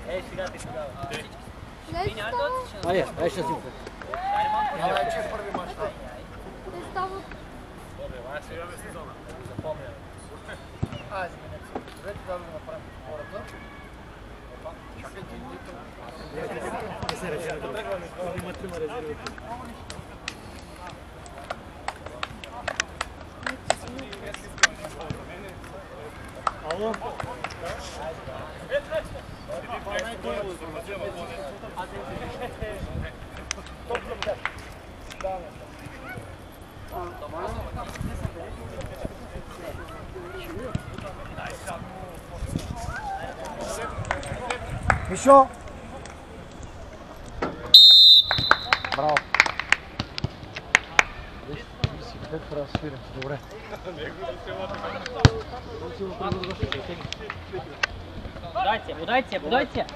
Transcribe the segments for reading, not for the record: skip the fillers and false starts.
сега ти тогава. Не става. Айде, ще си го. Давай, че е първи мач. Не става. Добре, ай сега бе сезона. Запомня. Айде, двете да го направим хората. Чакайте, Не се резерва. Има трима резерви. Ало? Мишо! Браво! 35 трансфери. Добре. Подайте!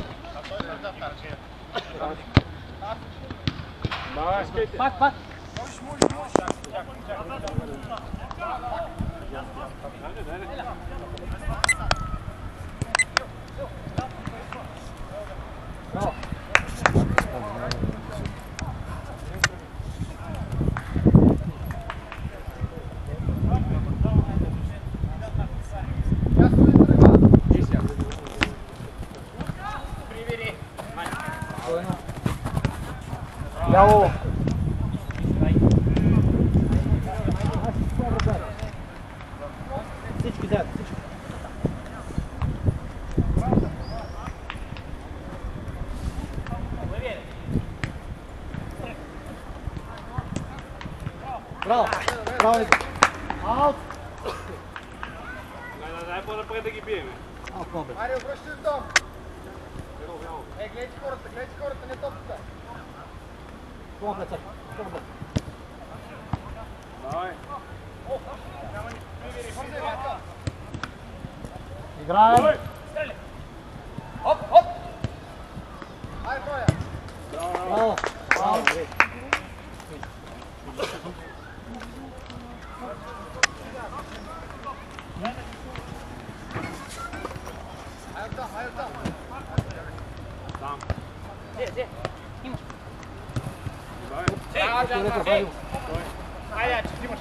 Пак! Браво! Браво! Всички заедно, всички. Браво! Браво! Аут! Дай по-напред да ги биеме. Айде, обръщай в дом! Гледайте хората, не топката! Помогна църква. Давай. Играем! Хоп! Айде, Тоя! Браво! Браво! Айде там! Там. Имаш. Айде, че имаш.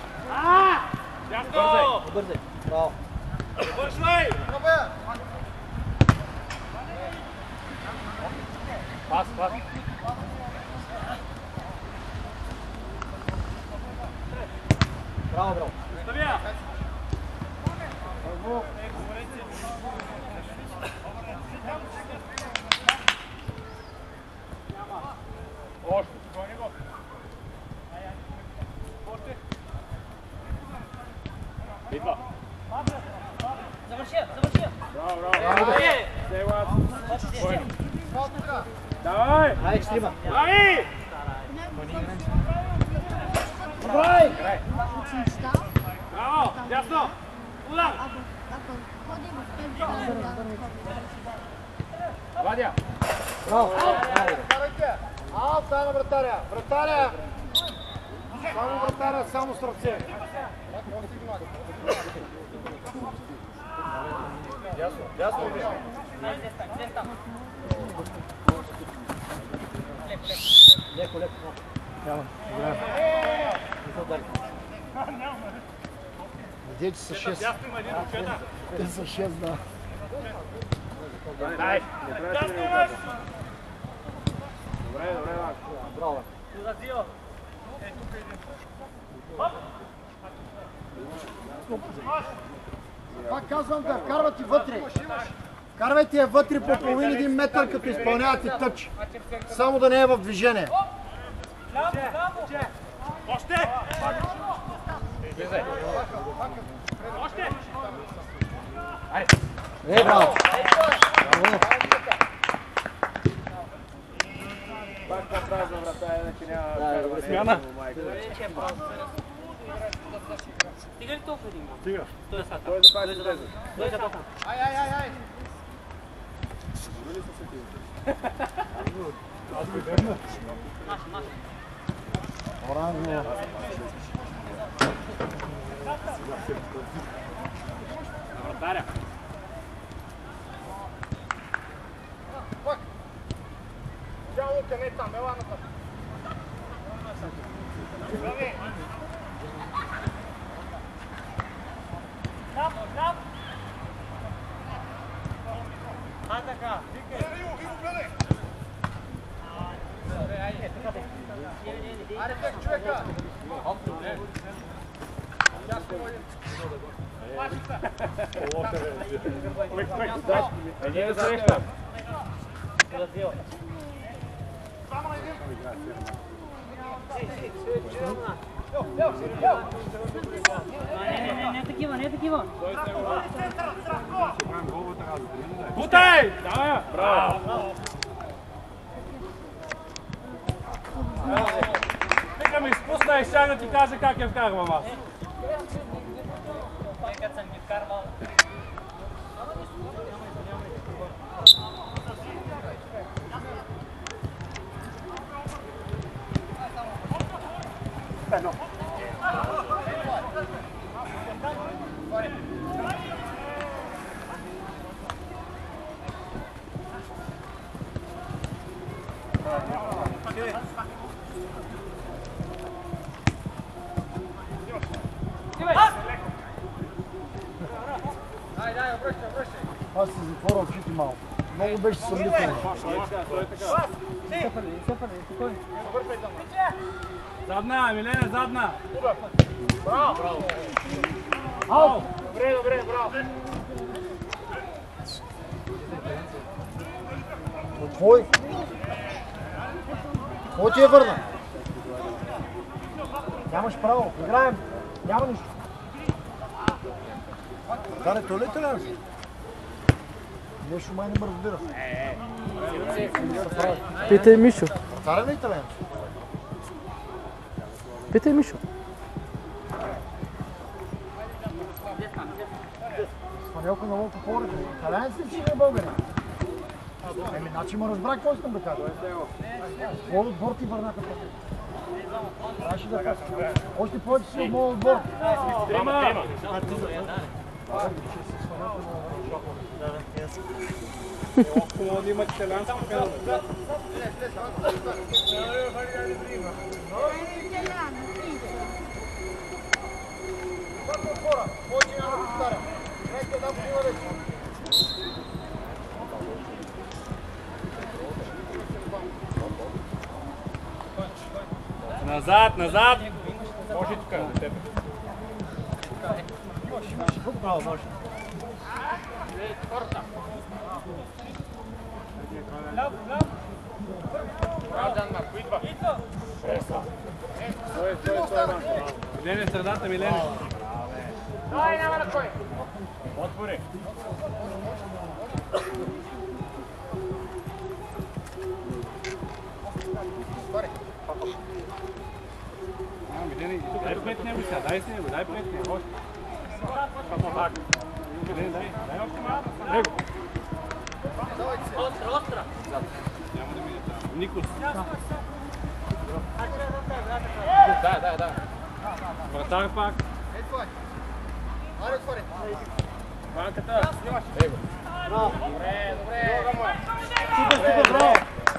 Бързай! Браво! Бързай! Пас! Браво! Оставя! Още, гони го. Идва. Завърши! Браво! Давай! Айде, екстрима! Давай! Давай! Браво! Ясно! Удар! Вадя! Браво! Аут, дай на вратаря! Вратаря! Само вратаря, само с ръце! Ясно. Леко. Няма. Видите са 6. Ясно има един момчета. Те са 6, да. Дай! Не трябваше да ми го кажа. Добре, Браво! Пак казвам да вкарвате вътре. Вкарвайте я вътре по половин 1 метър, като изпълнявате тъч. Само да не е в движение. Още! Още! Браво! Пак на празна врата, иначе няма Да, смяна. Стига ли толкова един? Стига. Той е сата. Той е за 20 лезе. Той е за толкова. Ай! Дори са се ти. Наш. Оранжево. На вратаря. те, не там, ела нататък. А, така. Аре, тек човека! Не срещам. Не такива, не такива. Бутай! Давай! Браво! Нека ми изпусна и сега да ти кажа как я вкарвам аз. Като съм ги вкарвал. Аз си затворя очите малко. Много беше съмнително. Задна, Милена, задна! Аут! Добре, браво! От твой? Кой ти е върна? Нямаш право. Играем. Няма нищо. Каре, той ли е италиански? Нещо май не ме разбира. Питай Мишо. Вратаря ли е италиански? Питай Мишо. Спанелка на локо повече. Италиански ли си не е българин? Еми, значи ме разбра какво искам да кажа. Моят отбор ти върнаха по мен. Трябваше да кажа. Още повече си от моят отбор. Трима! Хубаво да имат италиански пенал. Назад, назад! Може тук за теб. Право, може. Милене, средата, Милене. Давай, няма на кой. Отвори. Дай пред него сега, дай с него, дай пред него. Още. Милене, дай още малко. Него. Остра. Няма да мине там. Никос. Да. Вратар пак. Аре, отвори. Банката. Браво. Добре. Супер, браво.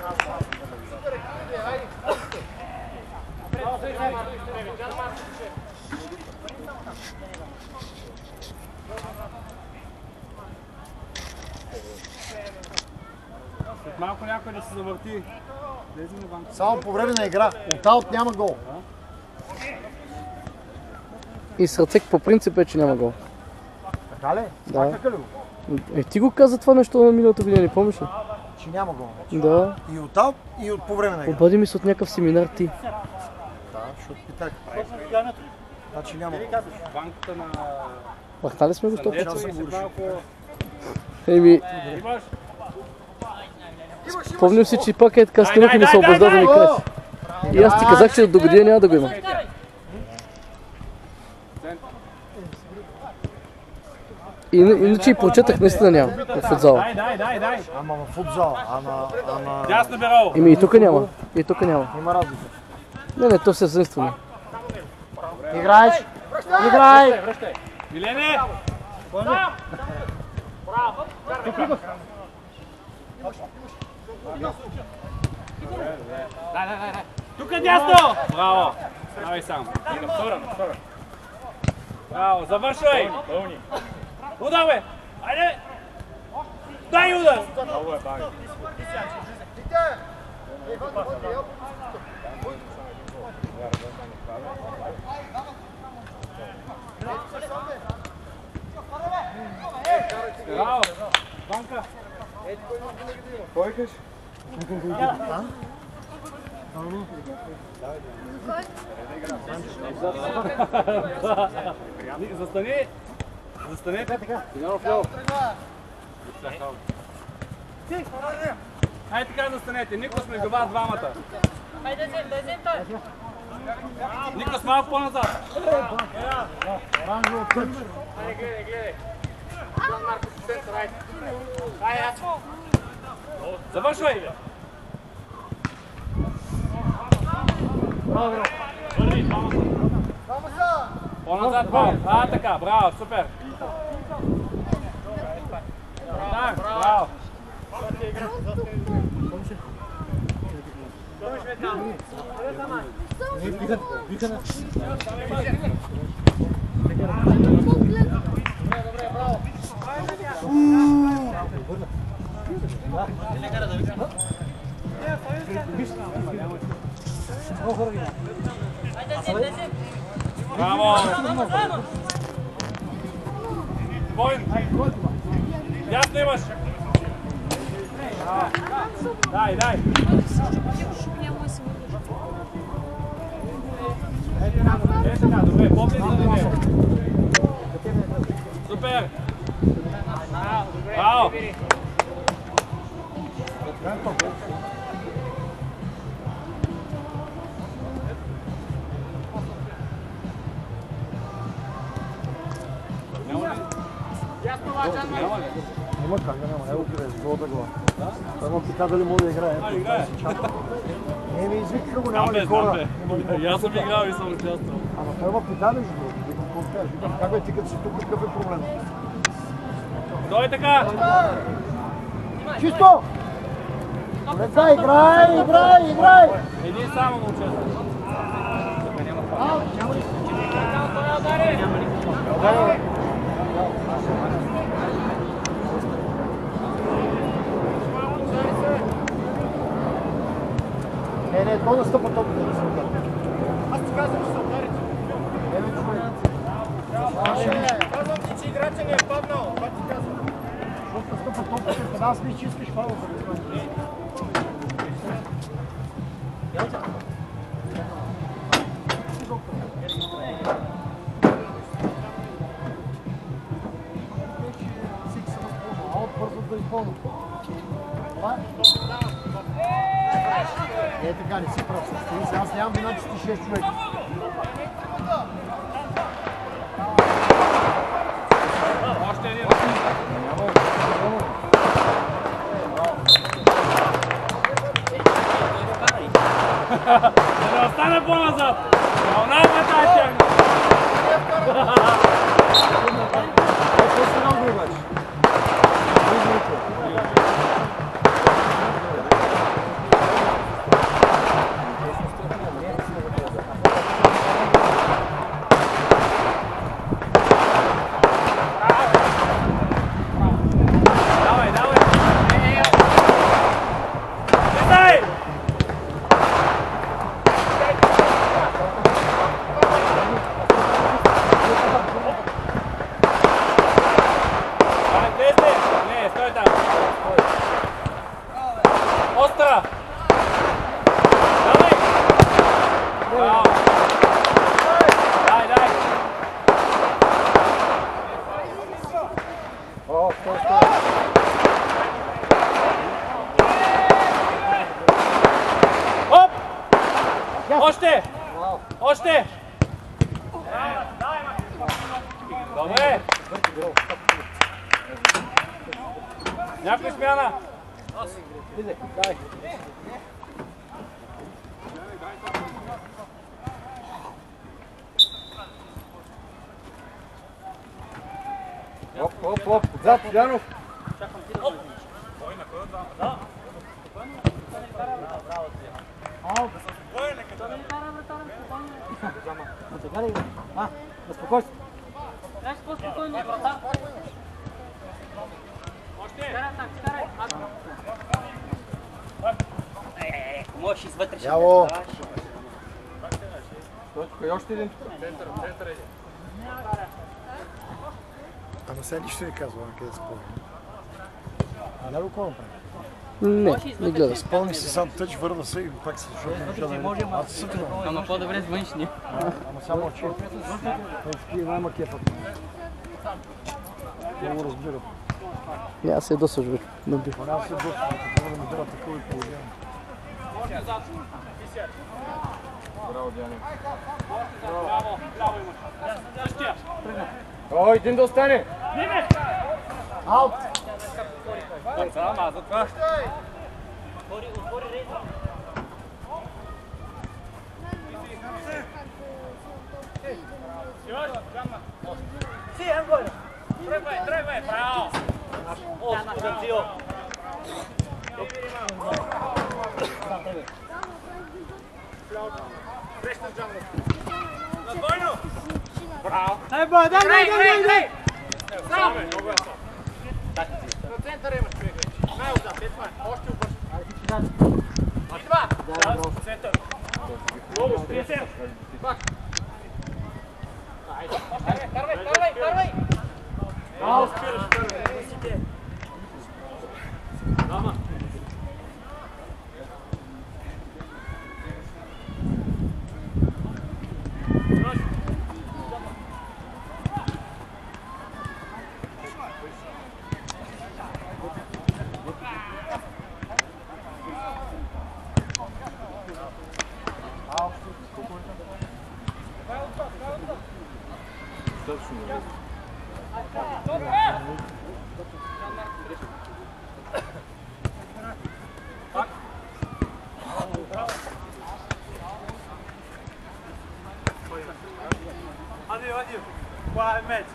След малко някой да се завърти. Само по време на игра. От аут няма гол. И с ръцек по принцип е, че няма гол. Така ли? Да. Така ли го? Ти го каза това нещо на миналата година, не помниш ли? Че няма гол. Да. И от аут, и от по време на игра. Обади ми се от някакъв семинар ти. Да, защото питах. Значи няма гол. Банката на... Махнали сме го 100%. Дето и след малко... Еми, Имаш? помням си, че пак е така стенах и ми се обажда да ми кажеш. И аз ти казах, че до година няма да го има. Иначе и прочетах, наистина няма в футзала. Дай. Ама в футзал, ама... Дясно бюро. Еми и тук няма. И тук няма. Има разлика. Не, то се единствено. Играеш! Играй! Милене! Дай. Тук е дясно! Браво! Давай сам. Браво, завършвай! Удар, бе! Айде! Дай удар! Много е баги. Браво! Банка! Кой каш? Застани! Ай така застанете, Никос между вас двамата. Хайде, взем той. Никос малко по-назад. Гледай. Марко, център, айде. Ай, аз. Завършвай! По-назад, така, браво, супер! Так, браво! Браво! Войн! Ясно имаш! Дай! Така, добре, по-близо до него. Супер! Браво! Няма как да няма, него къде, с голата глава. Той му пита дали може да играе. Ми извикаха го, няма ли хора. И аз съм играл и съм участвал. Ама той му пита ли го? Викам, как бе ти като си тук, какъв е проблем? Дой така! Чисто! Деца, играй! Един само му участва. Не, то настъпа толкова да се удари. Аз ти казвам, че се ударите. Казвам ти, че играча не е паднал. Това ти казвам. Защото настъпа толкова, когда аз мисля, че искаш фаула за да е така, не си прав. Аз нямам вина, че ти 6 човека. Още един. Да остане по-назад. Вълната тази тягна. Още! Добре! Някой смяна! Дай! Оп, отзад, Янов! Така ли? На спокойствие. Знаеш по-спокойно, брата. Карай так, карай. Можеш извътре ще Яво! Кой още един? Ама сега нищо не казва, къде се пълни. Няма го колам прави. Не гледа. Пълни си сам тъч, върна се и пак се шо. Аз се сътрам. Ама по-добре с външни. Ама само очи. Такива няма кефът. Не го разбират. Няма се досъж вече. Набих. Няма се доста, трябва да ми дава такова положение. Браво, Диани. О, един да остане! Аут! Сама, за това. Тръгвай, браво! Дай! Сам! На центъра имаш човек вече. Най-отзад, е това. Още обърши. Идва! Център. Много, 30. Пак. Карвай! Ау, спираш първи. Дама. Addio. Qua e mezzo.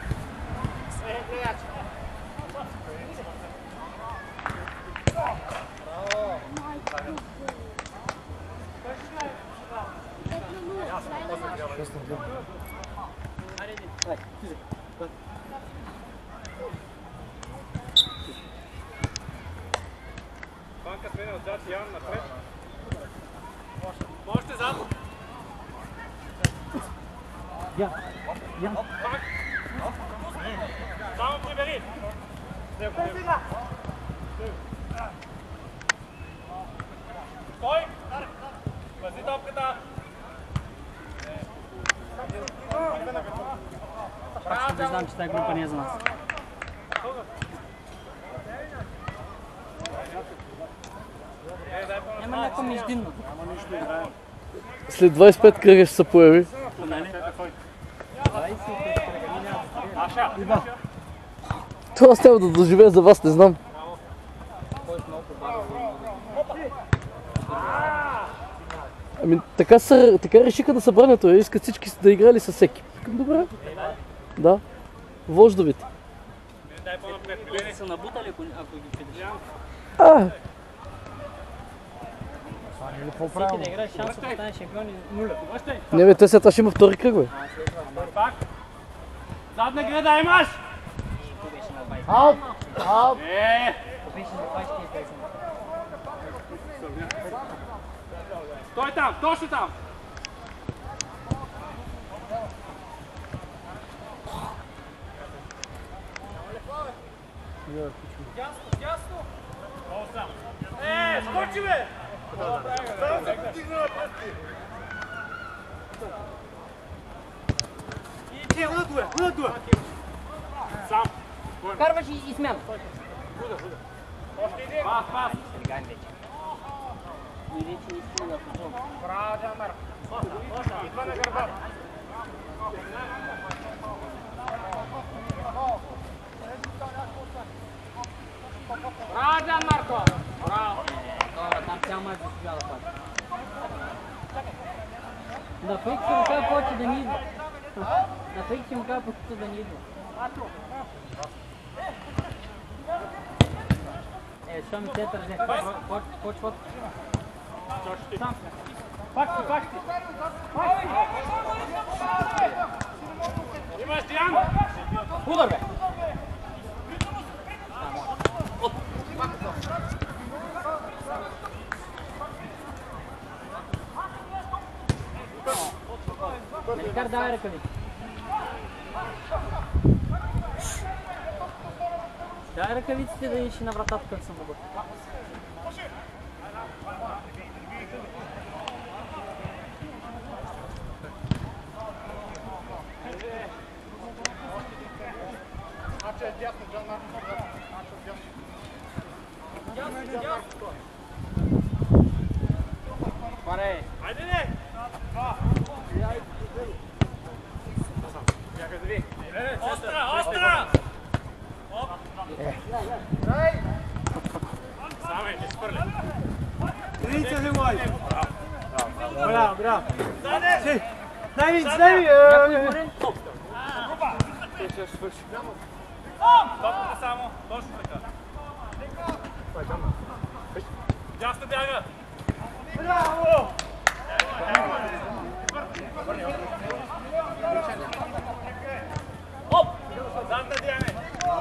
Банка сменя отзад и Ян напред. Можете задно. Ян. Само прибери. Стой! Пази топката. Не знам, че тази група не е за нас. Няма някакво междинно. След 25 кръга ще се появи. Това аз трябва да доживея за вас, не знам. Ами така решиха на събранието, искат всички да играли със всеки. Добре. Да. Вождовите. Те са набутали, ако ги пидеш. Всеки да играе шанс да стане шампиони нуля. Не бе, те след това ще има втори кръг, бе. Задна града имаш! Аут! Беше на 25. Стой там, точно там! Ясно! Скочи бе! И ти, удо! Сам! Карваш и смяна. Още един! Пас! И вече изпълня на футбол. Браво, Джамар! Идва на гърба! Браво, Джамарко! Браво! Там цял мач заслужава да пада. На фейк си му кажа повече да ни идва. На фейк си му кажа повече да ни идва. Що ми център взе? Почват. Сам. Факти! Имаш Диан! Удар, бе! Кар, давай ръкавици. Дай ръкавиците да идиш на вратата, като съм могъл. Айде не! Остра! Саме, не спърли. Крийте се, мой! Браво! Заде! Дай ми! Топка само, точно така. Дясно бяга! Браво! Оп! Задна Диане!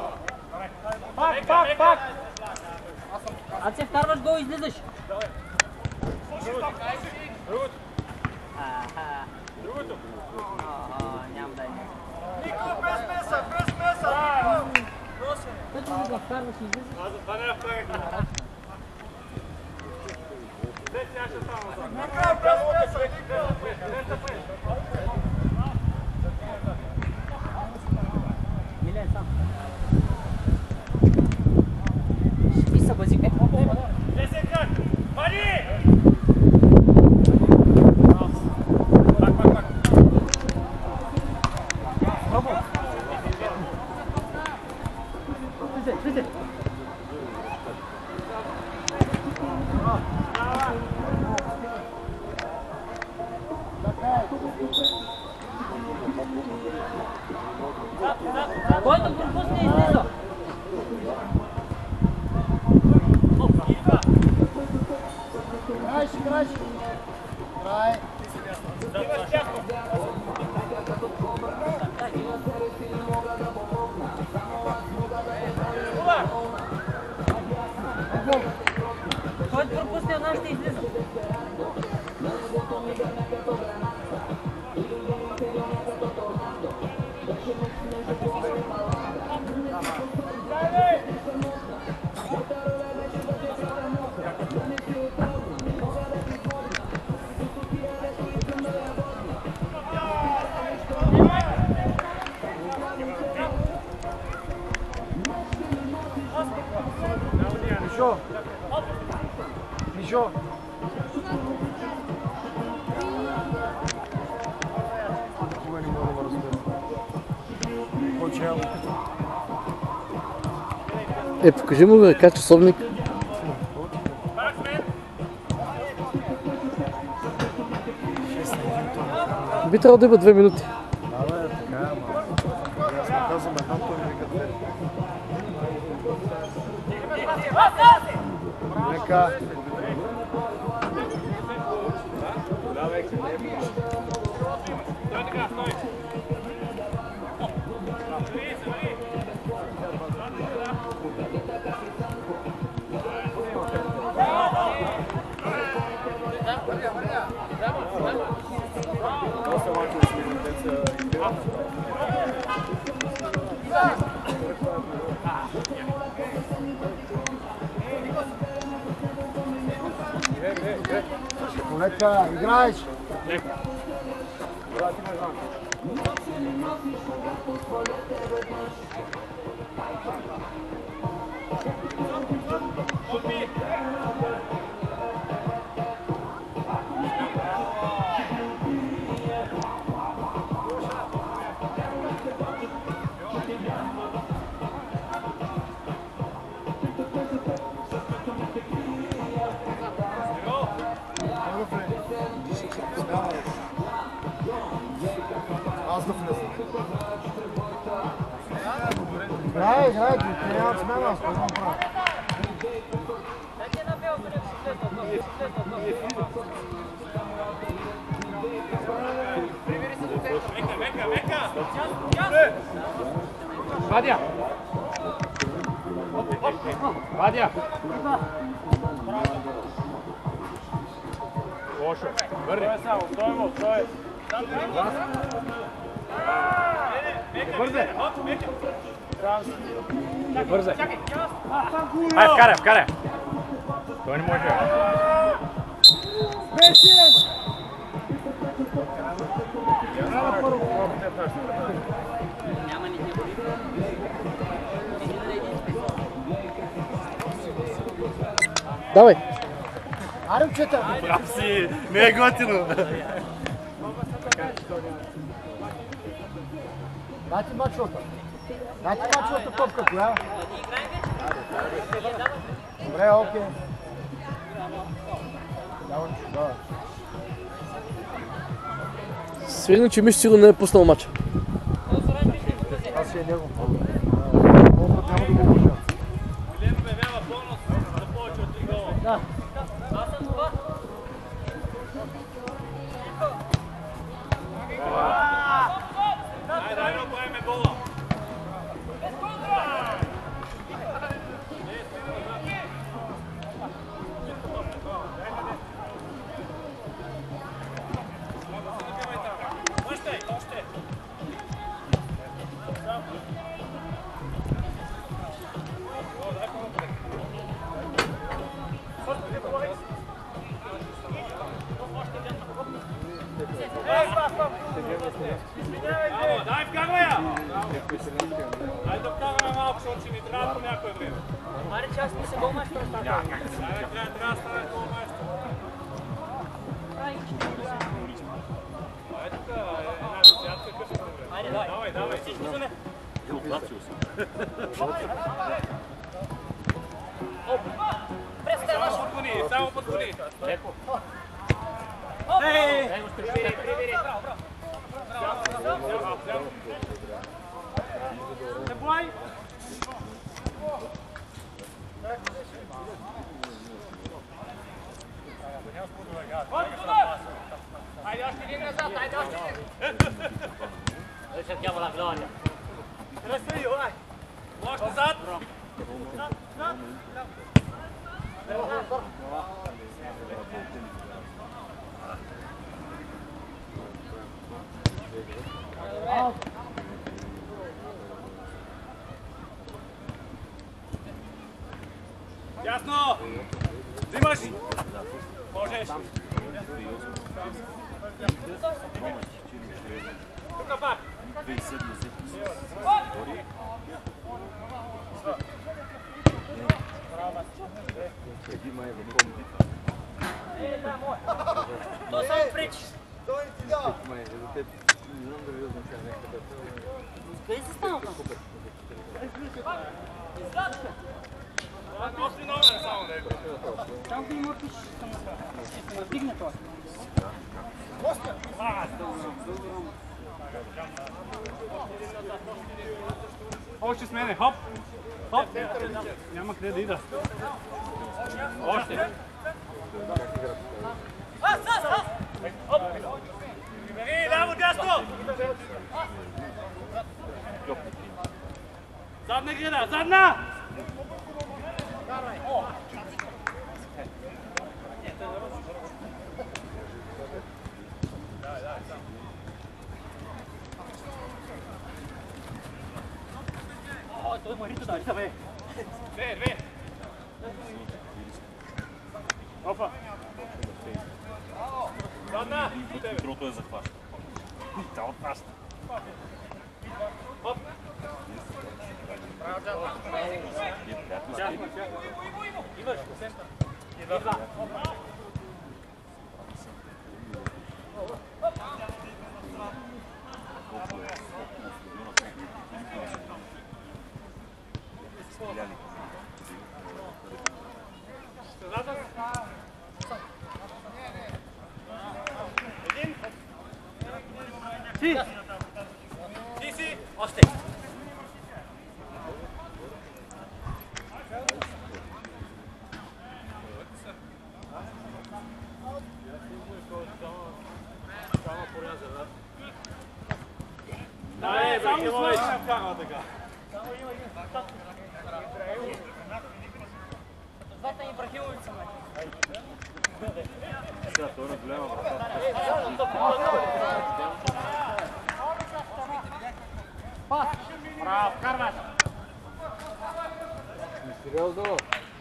Пак! А се вкарваш гол, излизаш. Другото! Аха. Другото! Нямам дай. Нико, без меса! Като ли го вкарваш и излизаш? Аз за това не вкарах. Де сега ще става? Нико, без меса! Милен сам. Ти са базик. Десет крак! Вали! Който пропусне излиза. Край! Имаш тяхно! Който пропусне една ще излиза. Мишо! Кога не мога да разбера. Почел. Покажи му ръка, часовник. Би трябвало да има 2 минути. Да, така е, ама. Аз казвам една, той ми вика две. Нека. Нека, играеш! Аз да влезам. Играй, трябва да смена, аз какво правя? Дайте на бел, да не си влезна. Вадя! Вадя! Лошо. Върни. Бързе. Бързе. Ай, вкарай. Той не може. Няма ни типа. Давай. Аре, момчета! Прав си, не е готино. Дай ти мачовата. Дай ти мачовата топка, коя? Добре, окей. Давай, давай. Свирно, че Миш сигурно не е пуснал мача. Аз си е него. Много път няма да го пуша. Да. Дай вкарвай я! Дай да вкарваме малко, защото ще ни трябва по някое време. Маре, че аз не се голмайстор става. Трябва да стане голмайстор. Ай тук, една десятка къща. Айде, Давай. Всички за не. Само подгони. Леко. Ей! Не бой! Айде още един назад, айде още един! Ще тя върна главата. Разстрели, ай! Лош назад! Ясно! Взимаш! Можеш! Тук пак! То само пречи. Къде си станал там? После номер само него. Там да има пиш. Ще надигне това. Още с мене, хоп! Хоп! Няма къде да ида. Още! Хоп! Ей, ляво, дясно! Задна града, задна! Той Марито да иска, бе. Две! Опа! Задна! Другото е захваща. Та от нас. Хоп! Имаш, център. Идва. Един. Ти си. Още. Иванович. Златан Ибрахимович са ме. Сега той е голяма врата. Пас! Браво, вкарваш! Сериозно?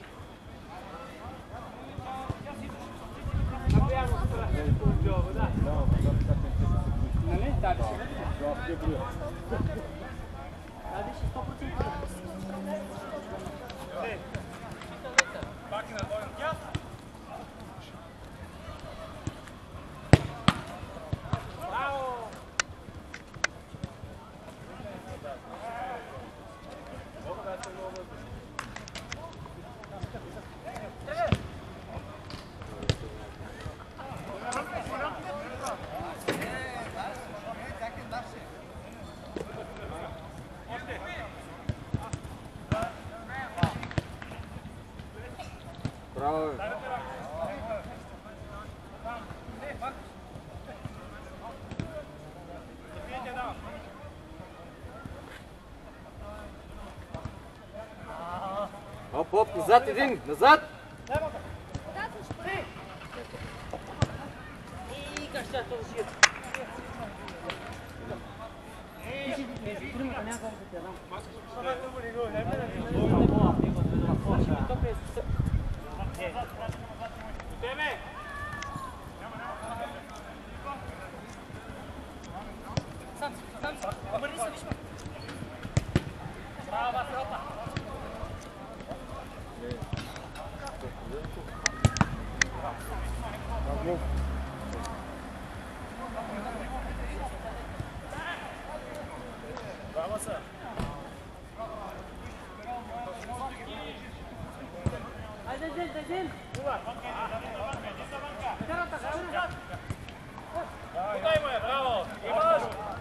Нали? Даде си. Даде си 100%. Браво, бе. Оп, оп, назад един, назад! И как ще това си? Тримата някакво да те дам. Сам, обърни се, виж ме. Браво, Василата. Браво са! Айде, ден! Подай му я, браво! Имаш!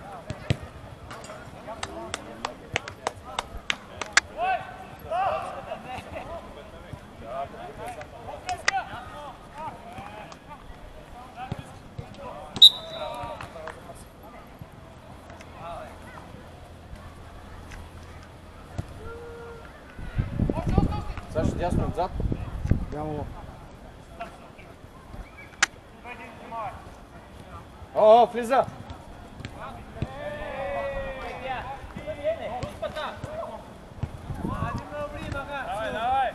Саша, дясно отзад. Ляво. О, влиза! Давай, давай!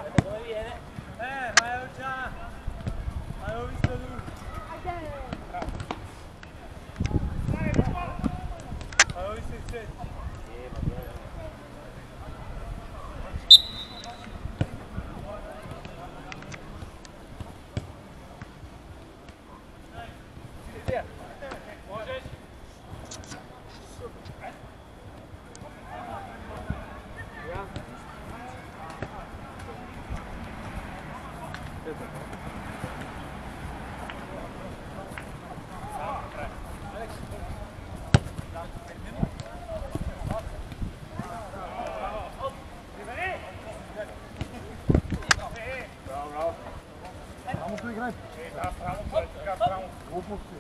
Рамото играй. Глупости.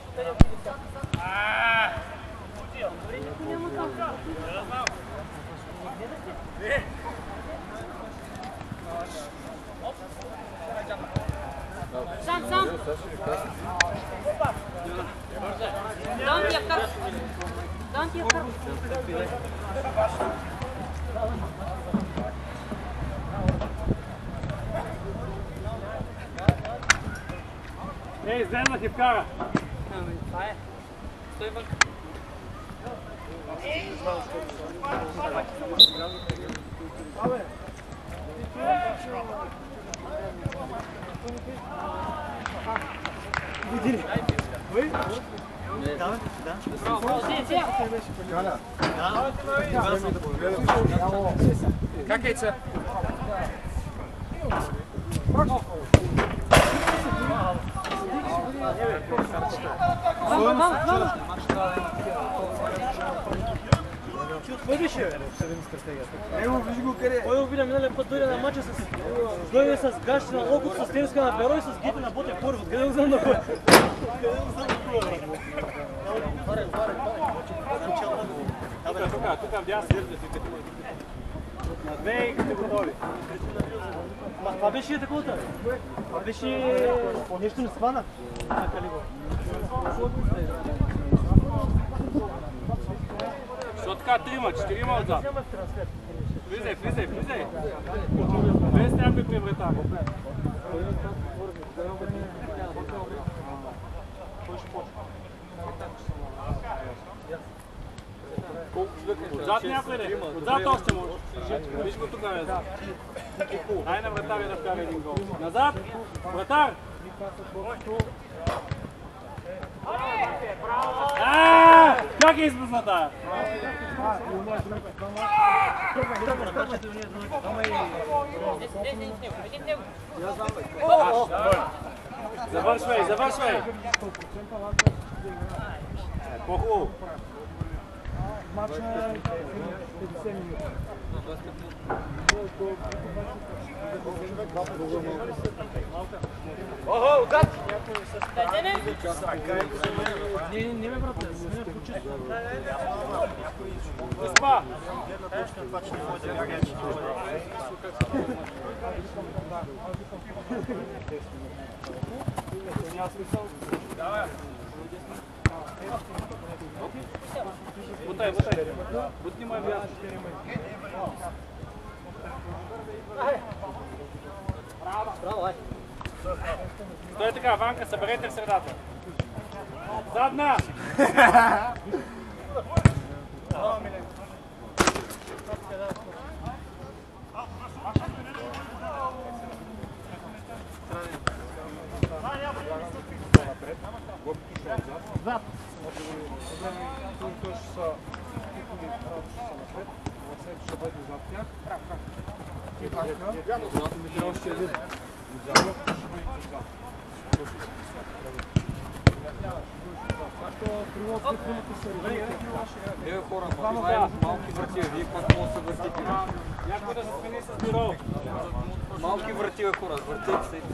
Сам! Дам ти я вкарвам. Ей, Зден да ти вкара! Това е. Стой вън. Как е, че? Ти отвъдеше, бе. Ево, виж го къде. Кой го видя миналия път дойде на мача с... Дойде с гащи на локото, с тениска на перо и с гите на Ботев Порив. Откъде го знам да бъде? Тук вдясно. На две и като готови. Това беше таковата. Това беше... Нещо не свана. Що така? 4 отзад. Влизай. Без някой при врата. Отзад някой ли? Отзад още може. Виж го тук назад. Дай на вратаря да вкара един гол. Назад! Вратар! Как е изпусната? Завършвай! По-хубаво. Мача е 50 минути. Охо, отзад! Не ме брате, не ме почувствам. Спа! Бутай. Бутни мой бяд. Браво, ай. Стой така, Ванка, съберете в средата. Задна! Е, хора, малки врати, вие пак може да се въртите. Някой да се смени с бюро. Малки врати, хора, въртете се.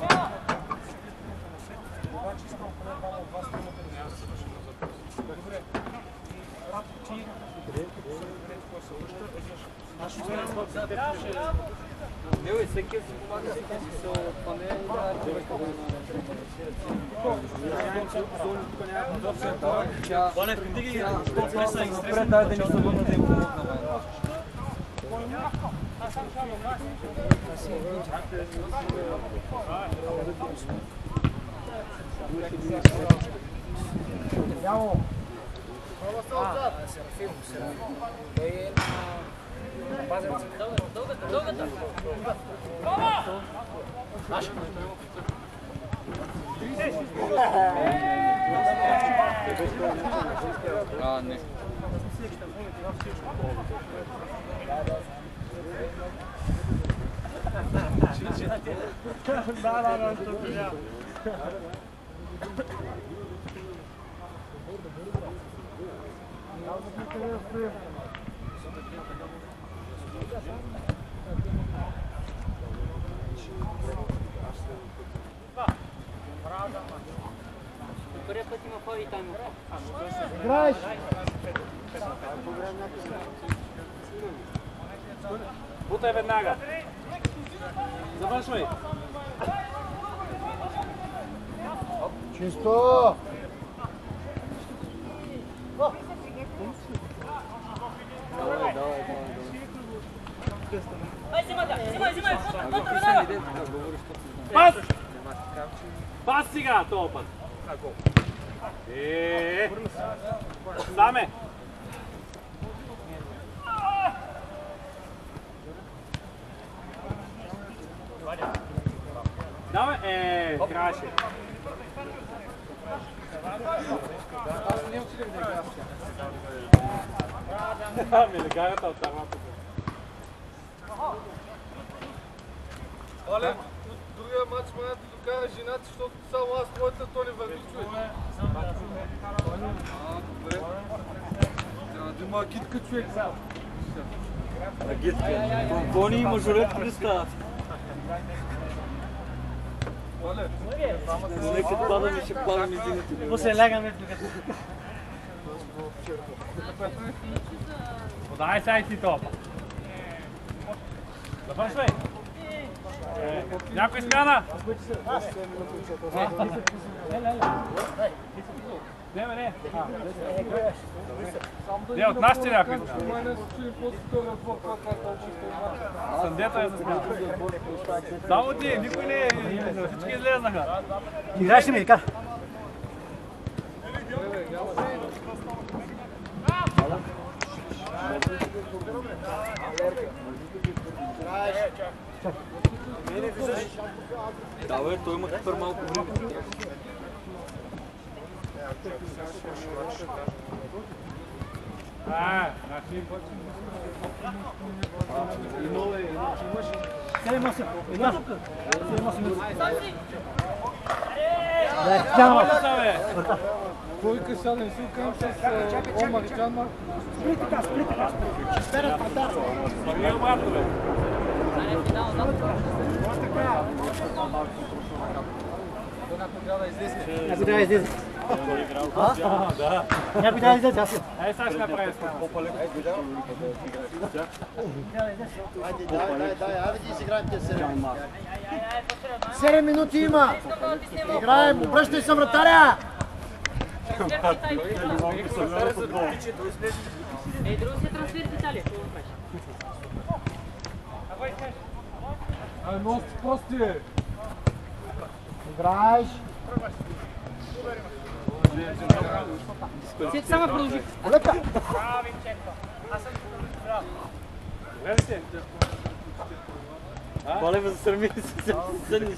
Не, всеки си помага, всеки си се отпане и да човека да напред, дай да ни се върна да им помогнем. Яво! Дългата. Не. Първия път има фаул и там. Играеш! Бутай веднага. Завършвай. Чисто! Взимай! Пас! Пас сега, този път. Саме! Давай, трябваше. Мелегарата от тармата. Оле, другия матч ме да докара жената, защото само аз моята то не върви човек. Трябва да има Ама китка човек. Агитка. Помпони и мажоретки да стават. Нека падаме, ще падаме зимите. После лягаме. Подай сега и ти топа. Започвай. Някой смяна. Не. Не, от нас ще някой смяна. Съндета е за смяна. Само ти, никой не е. Всички излезнаха. Играеш ли ми, кар? Да, бе, той има тепър малко време. Кой къса не си към с Омар Чанмар? Някой трябва да излезе. Някой трябва да излезе, аз. Ай, сега ще направим смяна. Айде ги изиграем тези 7 минути. 7 минути има! Играем, обръщай се вратаря! Ей, друго се трансфер в Италия. Ай, носи прости! Играеш! Само продължи. Лека! Бале, за сърми се съдни.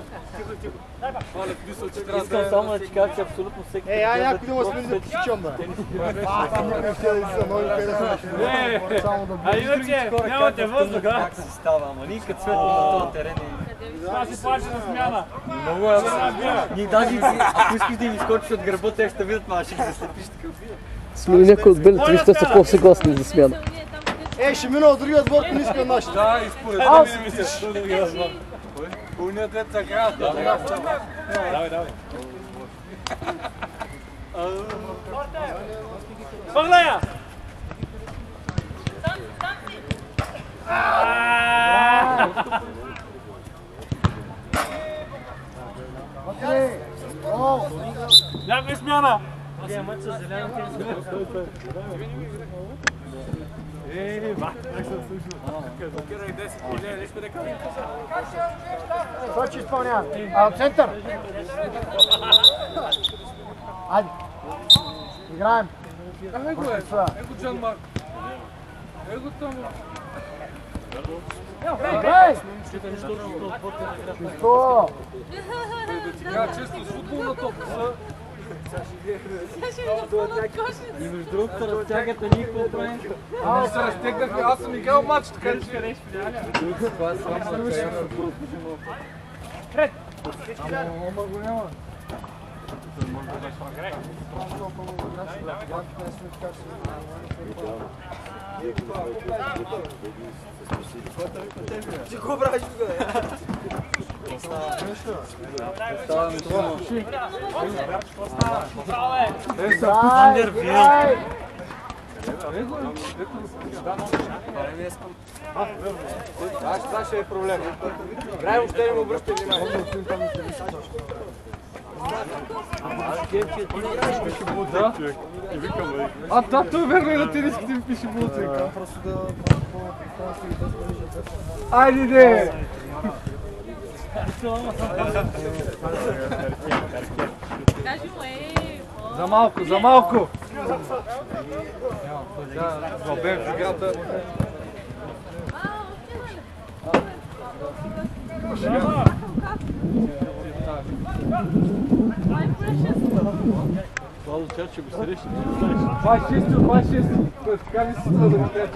Искам само да ти кажа, че абсолютно всеки... Ей, ай, някой да му смени да посичам, бе! Никой ще да са много А иначе, нямате въздух, а? Как си става, ама ние като светло на този терен Това си плаче за смяна. много е. Ние даже, ако искаш да им изкочиш от гърба, те ще видят, ма ще ги заслепиш така. Смени някой от белите листа са по-съгласни за смяна. Ей, ще мина от другия отбор, не иска нашите. Да, и според мен ми мисля, че другия отбор. Пълният дет така, Давай. Хвърля я! Някой смяна! Това че изпълнява. Център! Айде! Играем! Его Чанмар. Его там. Играй! Чисто! Така, често с футболна топка. И между другото разтягате ние какво правим. Аз се разтегнах, аз съм играл матч, така че... Това е само Ред! Ама го няма. Ти го правиш тук, оставаме това. Андер Виел. Това ще е проблем. Играй, въобще не му обръщай внимание. А, да, той верно и на тениските ми пише булци. Айде, де! За малко, за малко! Злобем в играта. Това означава, че го срещаш. 26. Така ми се това да го кажа.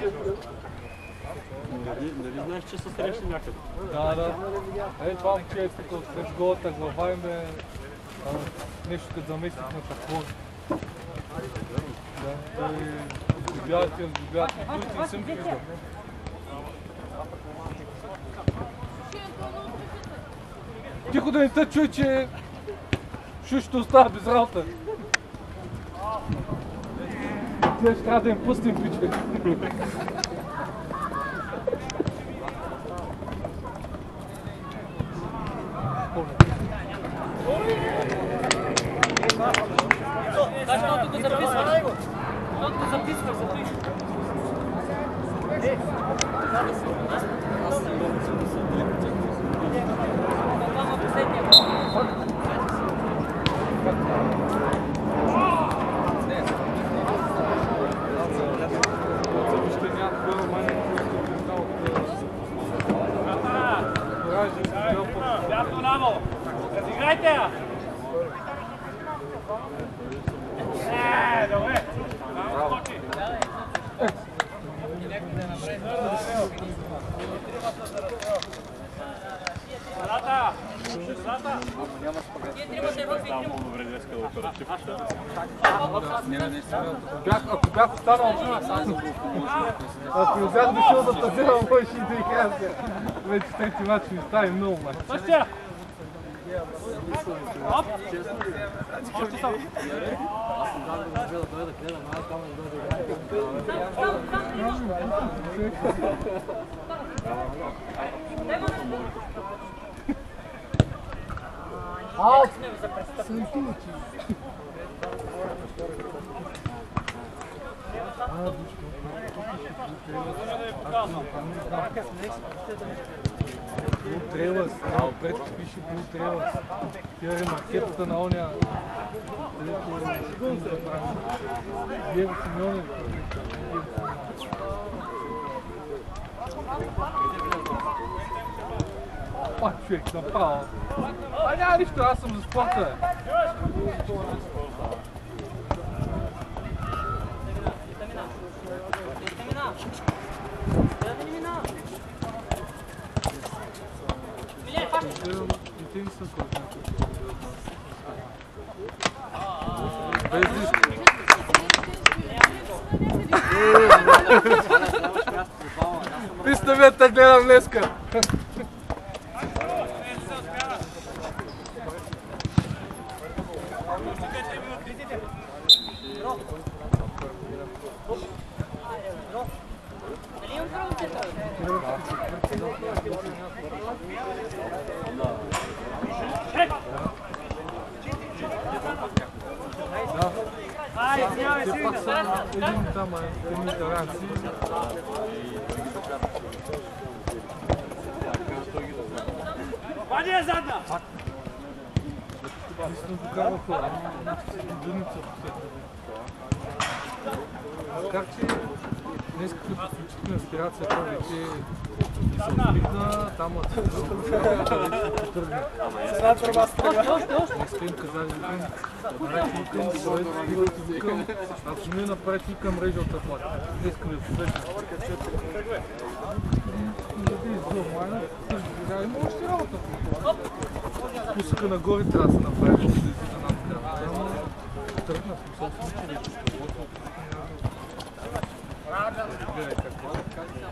Нали знаеш, че са срещни някъде? Да. Е, това момче е тук след голата глава и ме... Нещо като заместник на такова. Да, той Сгубявате, другите не съм ги виждал. Тихо да не те чуй, че ще остава без работа. Тя ще трябва да им пустим пичка. Тук записваш. Тук записваш, запишеш. Бясно наво! Разиграйте я! Добре! Садата! Садата! Ако бях останал, ако бях дошъл да тазирам, можеш и да играем. Вече трети матч ми стави много матч. Същия! Оп! Още само! Аут! Блу Трейлърс, отпред пише Блу Трейлърс. Тя е маркетата на оня. Диего Симеоне. Човек, направо. Няма нищо, аз съм за спорта. Пистолета гледам днеска. Един там е гаранции. Вади е задна! Мислям докарва хора. Дъница последна. Макар че днес като включихме аспирацията, вече и се отвикна, там тръгна. Днеска им казали, викам, наред викам, ако ми напред викам режалта плата. Днеска ми последна. Има още работа. Пусъка нагоре трябва да се направи, да излиза над края. Тръгна в посол случай. Гледай какво се казва.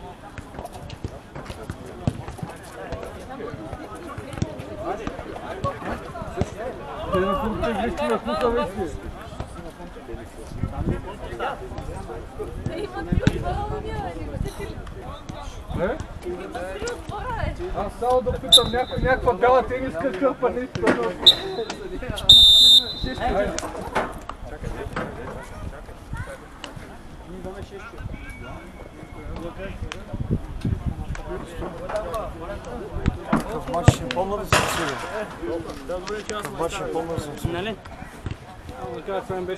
Те на курта игрищи на кука вече. Аз само да питам някаква бяла тениска кърпа нещо. В матч не помня да съм сигурен. В матч не помня да съм сигурен. Нали? Накрая това им беше